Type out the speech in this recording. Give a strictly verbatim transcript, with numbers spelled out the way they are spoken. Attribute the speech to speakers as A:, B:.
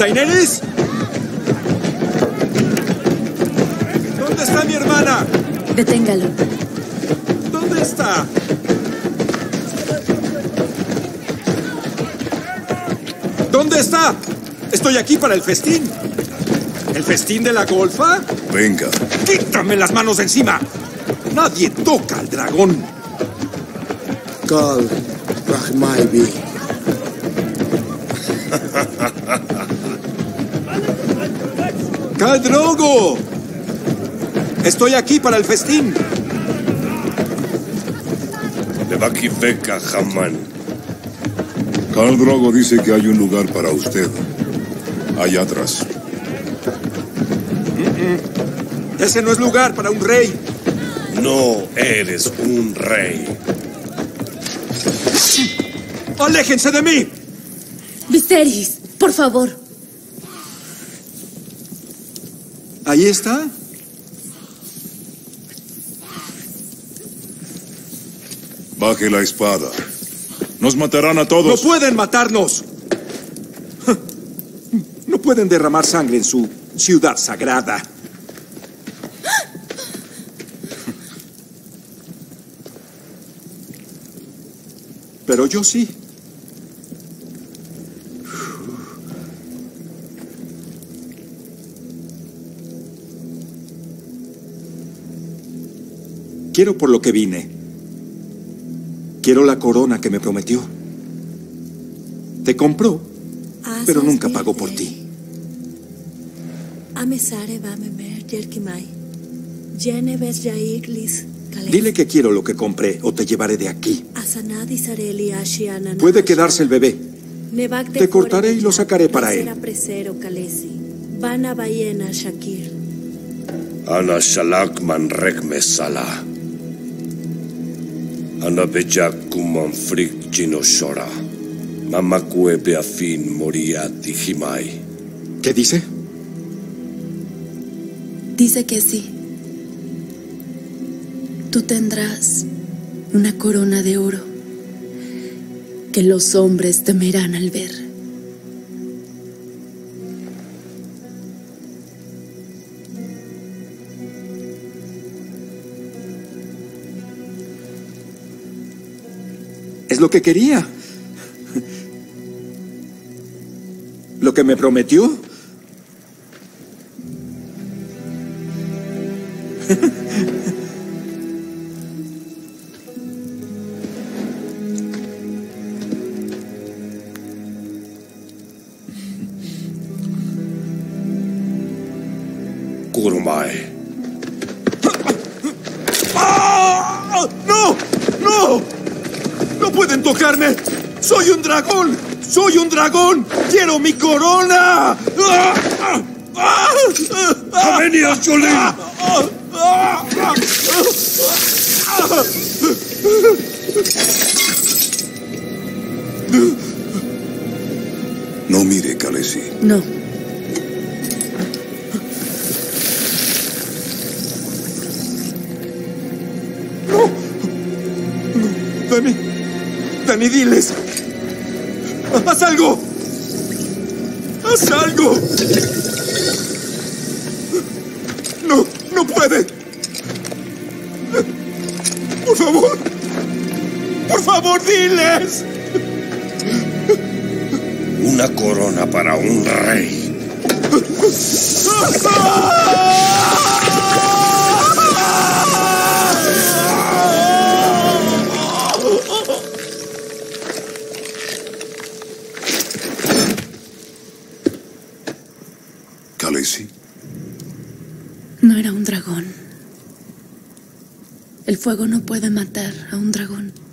A: ¿Daenerys? ¿Dónde está mi hermana?
B: Deténgalo.
A: ¿Dónde está? ¿Dónde está? Estoy aquí para el festín. ¿El festín de la golfa?
C: Venga.
A: ¡Quítame las manos de encima! Nadie toca al dragón.
D: Kal Rahmaibi.
A: ¡Khal Drogo! Estoy aquí para el festín.
C: Levaki Beka Haman. Khal Drogo dice que hay un lugar para usted. Allá atrás.
A: Mm-mm. Ese no es lugar para un rey.
C: No eres un rey.
A: ¡Aléjense de mí!
B: Viserys, por favor.
A: Ahí está.
C: Baje la espada. Nos matarán a todos.
A: ¡No pueden matarnos! No pueden derramar sangre en su ciudad sagrada. Pero yo sí. Quiero por lo que vine. Quiero la corona que me prometió. Te compró, pero nunca pagó por ti. Dile que quiero lo que compré o te llevaré de aquí. Puede quedarse el bebé. Te cortaré y lo sacaré para él.
C: Ana Shalak Manrek Mesala. Ana Bejak Kumanfrik Jinoshora. Mamakue Beafin Moria Tijimai.
A: ¿Qué dice?
B: Dice que sí. Tú tendrás una corona de oro que los hombres temerán al ver.
A: Es lo que quería. Lo que me prometió.
C: Kurumai.
A: ¡Ah! ¡No! ¡No! ¡No pueden tocarme! ¡Soy un dragón! ¡Soy un dragón! ¡Quiero mi corona!
C: ¡Avenia Jolín! No mire, Khaleesi.
B: No.
A: ¡No! ¡Dani! ¡Dani, diles! ¡Haz algo! ¡Haz algo! ¡No! ¡No puede! ¡Por favor! ¡Por favor, diles!
C: Una corona para un rey.
E: Khaleesi.
B: No era un dragón. El fuego no puede matar a un dragón.